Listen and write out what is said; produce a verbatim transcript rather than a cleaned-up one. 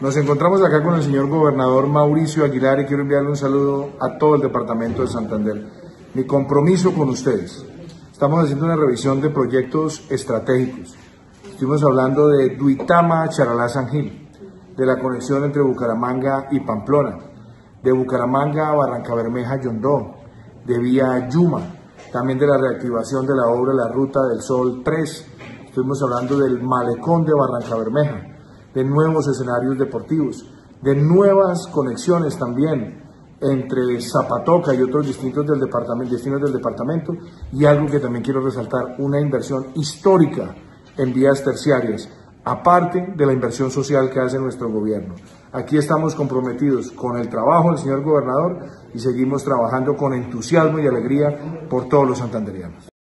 Nos encontramos acá con el señor gobernador Mauricio Aguilar y quiero enviarle un saludo a todo el departamento de Santander. Mi compromiso con ustedes. Estamos haciendo una revisión de proyectos estratégicos. Estuvimos hablando de Duitama, Charalá, San Gil, de la conexión entre Bucaramanga y Pamplona, de Bucaramanga a Barrancabermeja, Yondó, de Vía Yuma, también de la reactivación de la obra La Ruta del Sol tres. Estuvimos hablando del malecón de Barrancabermeja, de nuevos escenarios deportivos, de nuevas conexiones también entre Zapatoca y otros distintos del departamento, destinos del departamento, y algo que también quiero resaltar, una inversión histórica en vías terciarias, aparte de la inversión social que hace nuestro gobierno. Aquí estamos comprometidos con el trabajo del señor gobernador y seguimos trabajando con entusiasmo y alegría por todos los santanderianos.